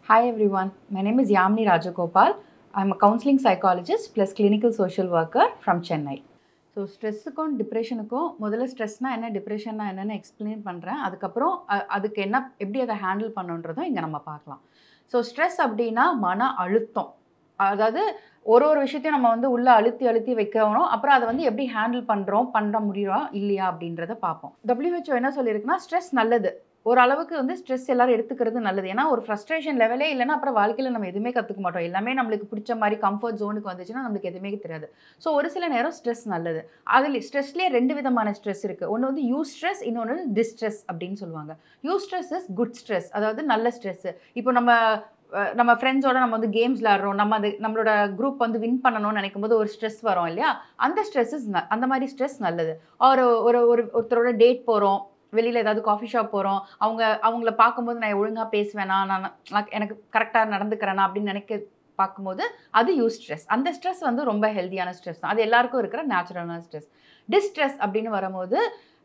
Hi everyone, my name is Yamini Rajagopal. I'm a counseling psychologist plus clinical social worker from Chennai. So ஸ்ட்ரெஸ்ஸுக்கும் டிப்ரெஷனுக்கும் முதல்ல ஸ்ட்ரெஸ்னால் என்ன டிப்ரெஷன்னா என்னென்னு explain பண்ணுறேன். அதுக்கப்புறம் அதுக்கு என்ன எப்படி அதை ஹேண்டில் பண்ணுன்றதும் இங்கே நம்ம பார்க்கலாம். ஸோ ஸ்ட்ரெஸ் அப்படின்னா மன அழுத்தம். அதாவது ஒரு விஷயத்தையும் நம்ம வந்து உள்ளே அழுத்தி வைக்கணும். அப்புறம் அதை வந்து எப்படி ஹேண்டில் பண்ண முடியும் இல்லையா அப்படின்றத பார்ப்போம். WHO என்ன சொல்லியிருக்குன்னா ஸ்ட்ரெஸ் நல்லது. ஓரளவுக்கு வந்து ஸ்ட்ரெஸ் எல்லாரும் எடுத்துக்கிறது நல்லது. ஏன்னா ஒரு ஃப்ரஸ்ட்ரேஷன் லெவலே இல்லைன்னா அப்புறம் வாழ்க்கையில் நம்ம எதுவுமே கற்றுக்க மாட்டோம். எல்லாமே நம்மளுக்கு பிடிச்ச மாதிரி கம்ஃபர்ட் ஜோனுக்கு வந்துச்சுன்னா நம்மளுக்கு எதுவுமே தெரியாது. ஸோ ஒரு சில நேரம் ஸ்ட்ரெஸ் நல்லது. அதில் ஸ்ட்ரெஸ்லேயே 2 விதமான ஸ்ட்ரெஸ் இருக்குது. ஒன்று வந்து யூ ஸ்ட்ரெஸ், இன்னொன்று டிஸ்ட்ரெஸ் அப்படின்னு சொல்லுவாங்க. Eustress is good stress, அதாவது நல்ல ஸ்ட்ரெஸ்ஸு. இப்போ நம்ம ஃப்ரெண்ட்ஸோட நம்ம வந்து கேம்ஸ் விளாட்றோம், நம்மளோட குரூப் வந்து வின் பண்ணணும்னு நினைக்கும் போது ஒரு ஸ்ட்ரெஸ் வரும் இல்லையா? அந்த ஸ்ட்ரெஸ் அந்த மாதிரி ஸ்ட்ரெஸ் நல்லது. ஒருத்தரோட டேட் போகிறோம், வெளியில் ஏதாவது காஃபி ஷாப் போகிறோம், அவங்கள பார்க்கும்போது நான் ஒழுங்காக பேசுவேனா, நான் எனக்கு கரெக்டாக நடந்துக்கிறேனா அப்படின்னு பார்க்கும்போது அது யூ ஸ்ட்ரெஸ். அந்த ஸ்ட்ரெஸ் வந்து ரொம்ப ஹெல்தியான ஸ்ட்ரெஸ் தான். அது எல்லாருக்கும் இருக்கிற நேச்சுரலான ஸ்ட்ரெஸ். டிஸ்ட்ரெஸ் அப்படின்னு வரும்போது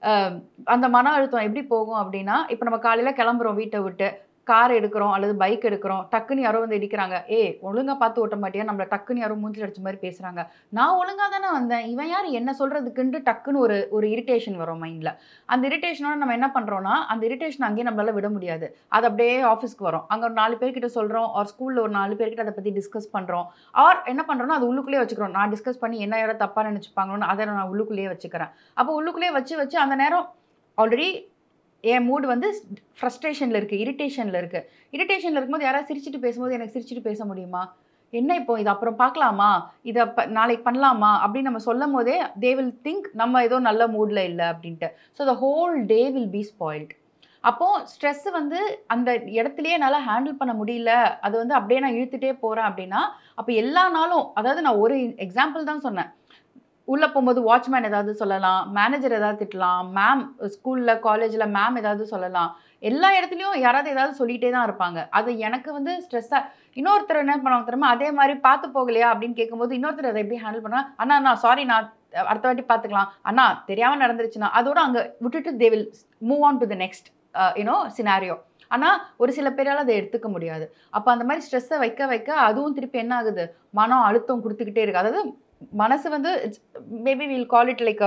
அந்த மன அழுத்தம் எப்படி போகும் அப்படின்னா, இப்போ நம்ம காலையில் கிளம்புறோம் வீட்டை விட்டு, கார் எடுக்கிறோம் அல்லது பைக் எடுக்கிறோம், டக்குன்னு யாரோ வந்து இடிக்கிறாங்க. ஒழுங்காக பார்த்து ஓட்ட மாட்டியா, நம்மளை டக்குன்னு யாரோ மூஞ்சில் அடிச்ச மாதிரி பேசுகிறாங்க. நான் ஒழுங்காக தானே வந்தேன், இவன் யார் என்ன சொல்கிறதுக்குன்ட்டு டக்குன்னு ஒரு இரிட்டேஷன் வரும் மைண்டில். அந்த இரிட்டேஷனோட நம்ம என்ன பண்ணுறோன்னா, அந்த இரிட்டேஷன் அங்கேயே நம்மளால் விட முடியாது. அது அப்படியே ஆஃபீஸ்க்கு வரும். அங்கே ஒரு 4 பேர்கிட்ட சொல்கிறோம், ஒரு ஸ்கூலில் ஒரு 4 பேர்கிட்ட அதை பற்றி டிஸ்கஸ் பண்ணுறோம். என்ன பண்ணுறோன்னா அது உள்ளுக்குள்ளேயே வச்சுக்கிறோம். நான் டிஸ்கஸ் பண்ணி என்ன யாரோ தப்பாக நினச்சிப்பாங்களோன்னு அதை நான் உள்ளுக்குள்ளேயே வச்சுக்கிறேன். அப்போ உள்ளுக்குள்ளேயே வச்சு அந்த நேரம் ஆல்ரெடி என் மூடு வந்து ஃப்ரஸ்ட்ரேஷனில் இருக்குது, இரிட்டேஷனில் இருக்கும்போது யாராவது சிரிச்சுட்டு பேசும்போது எனக்கு சிரிச்சுட்டு பேச முடியுமா? என்ன இப்போ இது அப்புறம் பார்க்கலாமா, இதை நாளைக்கு பண்ணலாமா அப்படின்னு நம்ம சொல்லும் போதே தே வில் திங்க் நம்ம ஏதோ நல்ல மூடில் இல்லை அப்படின்ட்டு. So the whole day will be spoiled. அப்போது ஸ்ட்ரெஸ்ஸு வந்து அந்த இடத்துலையே என்னால் ஹேண்டில் பண்ண முடியல, அது வந்து அப்படியே நான் இழுத்துட்டே போகிறேன் அப்படின்னா, அப்போ எல்லா நாளும், அதாவது நான் ஒரு எக்ஸாம்பிள் தான் சொன்னேன். உள்ளே போகும்போது வாட்ச்மேன் ஏதாவது சொல்லலாம், மேனேஜர் ஏதாவது திட்டலாம், மேம் ஸ்கூலில் காலேஜில் மேம் ஏதாவது சொல்லலாம். எல்லா இடத்துலையும் யாராவது ஏதாவது சொல்லிகிட்டே தான் இருப்பாங்க. அது எனக்கு வந்து ஸ்ட்ரெஸ்ஸாக. இன்னொருத்தர் என்ன பண்ணுவாங்க தெரியுமா, அதே மாதிரி பார்த்து போகலையா அப்படின்னு கேட்கும்போது இன்னொருத்தர் அதை எப்படி ஹேண்டில் பண்ணால், அண்ணா சாரி, நான் அடுத்த வாட்டி பார்த்துக்கலாம், அண்ணா தெரியாமல் நடந்துருச்சுன்னா அதோட அங்கே விட்டுட்டு they will move on to the next scenario. ஆனால் ஒரு சில பேரால் அதை எடுத்துக்க முடியாது. அப்போ அந்த மாதிரி ஸ்ட்ரெஸ்ஸை வைக்க அதுவும் திருப்பி என்ன ஆகுது, மனம் அழுத்தம் கொடுத்துக்கிட்டே இருக்குது. அதாவது மனசு வந்து maybe will call it like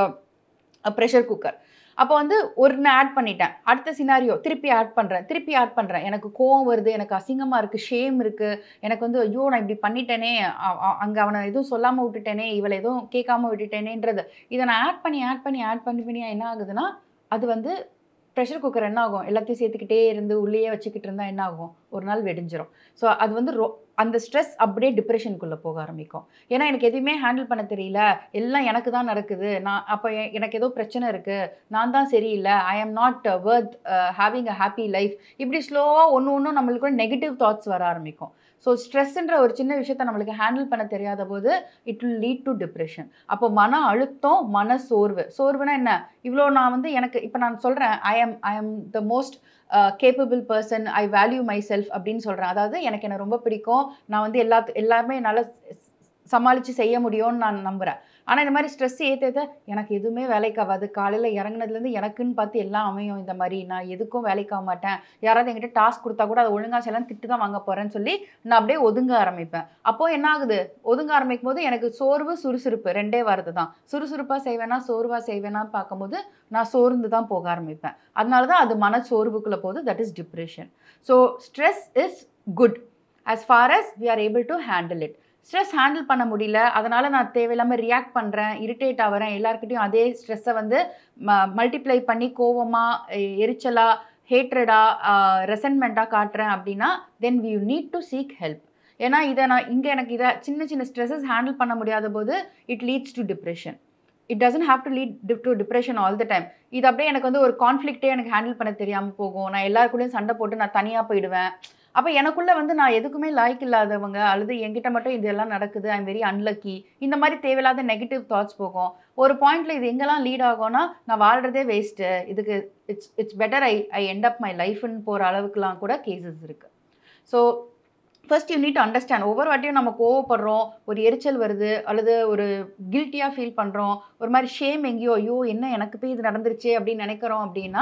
a pressure cooker. அப்போ வந்து நான் ஆட் பண்ணிட்டேன், அடுத்த சினாரியோ திருப்பி ஆட் பண்ணுறேன். எனக்கு கோவம் வருது, எனக்கு அசிங்கமாக இருக்குது, ஷேம் இருக்குது, எனக்கு வந்து ஐயோ நான் இப்படி பண்ணிட்டேனே, அங்கே அவனை எதுவும் சொல்லாமல் விட்டுட்டேனே, இவளை எதுவும் கேட்காம விட்டுட்டேனேன்றது. இதை நான் ஆட் பண்ணி என்ன ஆகுதுன்னா, அது வந்து ப்ரெஷர் குக்கர் என்ன ஆகும், எல்லாத்தையும் சேர்த்துக்கிட்டே இருந்து உள்ளேயே வச்சுக்கிட்டு இருந்தால் என்ன ஆகும், ஒரு நாள் வெடிஞ்சிரும். ஸோ அது வந்து அந்த ஸ்ட்ரெஸ் அப்படியே டிப்ரெஷனுக்குள்ளே போக ஆரம்பிக்கும். ஏன்னா எனக்கு எதுவுமே ஹேண்டில் பண்ண தெரியல, எல்லாம் எனக்கு தான் நடக்குது, அப்போ எனக்கு ஏதோ பிரச்சனை இருக்குது, நான் தான் சரியில்லை, I am not worth having a happy life. இப்படி ஸ்லோவாக ஒன்றும் நம்மளுக்கு நெகட்டிவ் தாட்ஸ் வர ஆரம்பிக்கும். ஸோ ஸ்ட்ரெஸ்ன்ற ஒரு சின்ன விஷயத்தை நம்மளுக்கு ஹேண்டில் பண்ண தெரியாத போது it will lead to depression. அப்போ மன அழுத்தம், மன சோர்வுனா என்ன, இவ்வளோ நான் வந்து எனக்கு இப்போ நான் சொல்கிறேன் I am the most capable person, I value my self அப்படின்னு சொல்கிறேன். அதாவது எனக்கு என்ன ரொம்ப பிடிக்கும், நான் வந்து எல்லாமே என்னால் சமாளித்து செய்ய முடியும்னு நான் நம்புகிறேன். ஆனால் இந்த மாதிரி ஸ்ட்ரெஸ் ஏற்ற எனக்கு எதுவுமே வேலைக்கு ஆகாது, காலையில் இறங்குனதுலேருந்து எனக்குன்னு பார்த்து எல்லாம் அமையும், இந்த மாதிரி நான் எதுக்கும் வேலைக்கு ஆக மாட்டேன், யாராவது என்கிட்ட டாஸ்க் கொடுத்தா கூட அதை ஒழுங்காக செய்யலாம், திட்டு தான் வாங்க போகிறேன்னு சொல்லி நான் அப்படியே ஒதுங்க ஆரம்பிப்பேன். அப்போது என்ன ஆகுது, ஒதுங்க ஆரம்பிக்கும் போது எனக்கு சோர்வு சுறுசுறுப்பு 2 வாரது தான். சுறுசுறுப்பாக செய்வேனா சோர்வாக செய்வேனான்னு பார்க்கும்போது நான் சோர்ந்து தான் போக ஆரம்பிப்பேன். அதனால தான் அது மன சோர்வுக்குள்ளே போகுது, that is depression. So stress is good as far as we are able to handle it. Stress handle பண்ண முடியல, அதனால் நான் தேவையில்லாமல் ரியாக்ட் பண்ணுறேன், இரிட்டேட் ஆகிறேன், எல்லாருக்கிட்டையும் அதே ஸ்ட்ரெஸ்ஸை வந்து மல்டிப்ளை பண்ணி கோவமாக, எரிச்சலாக, ஹேட்ரடாக, ரெசன்மெண்ட்டாக காட்டுறேன் அப்படின்னா then we need to seek help. ஏன்னா எனக்கு இதை சின்ன ஸ்ட்ரெஸ்ஸஸ் ஹேண்டில் பண்ண முடியாத போது it leads to depression. It doesn't have to lead to depression all the time. இது அப்படியே எனக்கு வந்து ஒரு கான்ஃப்ளிக்டே எனக்கு ஹேண்டில் பண்ண தெரியாமல் போகும், நான் எல்லாருக்கூடயும் சண்டை போட்டு நான் தனியாக போயிடுவேன். அப்போ எனக்குள்ளே வந்து நான் எதுக்குமே லாய்க்கு இல்லாதவங்க, அல்லது என்கிட்ட மட்டும் இதெல்லாம் நடக்குது, ஐ எம் வெரி அன்லக்கி, இந்த மாதிரி தேவையில்லாத நெகட்டிவ் தாட்ஸ் போகும். ஒரு பாயிண்டில் இது எங்கெல்லாம் லீட் ஆகும்னா, நான் வாழ்கிறதே வேஸ்ட்டு, இதுக்கு it's better I end up my லைஃப்னு போகிற அளவுக்குலாம் கூட கேசஸ் இருக்குது. So first you need to understand. ஒவ்வொரு வாட்டியும் நம்ம கோவப்படுறோம், ஒரு எரிச்சல் வருது, அல்லது ஒரு கில்ட்டியாக ஃபீல் பண்ணுறோம், ஒரு மாதிரி ஷேம் எங்கேயோ ஐயோ என்ன எனக்கு போய் இது நடந்துருச்சு அப்படின்னு நினைக்கிறோம் அப்படின்னா,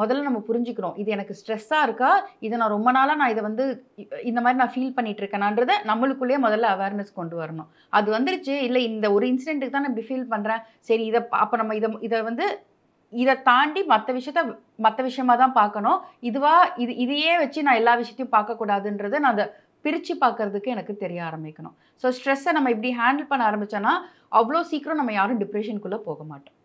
முதல்ல நம்ம புரிஞ்சுக்கிறோம். இது எனக்கு ஸ்ட்ரெஸ்ஸா இருக்கா? இத நான் ரொம்ப நாளா நான் இத வந்து இந்த மாரி நான் ஃபீல் பண்ணிட்டு இருக்கேனான்றத நம்மளுக்குள்ளேயே முதல்ல அவேர்னஸ் கொண்டு வரணும். அது வந்துருச்சு, இல்ல இந்த ஒரு இன்சிடென்ட்க்கு தான் நான் இப்படி ஃபீல் பண்றேன். சரி அப்ப நம்ம இத வந்து இத தாண்டி மத்த விஷயமா தான் பார்க்கணும். இதையே வச்சு நான் எல்லா விஷயத்தையும் பார்க்கக்கூடாதுன்றத நான் அத பிரிச்சு பார்க்கறதுக்கு எனக்கு தெரிய ஆரம்பிக்கணும். ஸோ ஸ்ட்ரெஸ்ஸ நம்ம இப்படி ஹேண்டில் பண்ண ஆரம்பிச்சோம்னா, அவ்ளோ சீக்கிரம் நம்ம யாரும் டிப்ரஷனுக்குள்ள போக மாட்டோம்.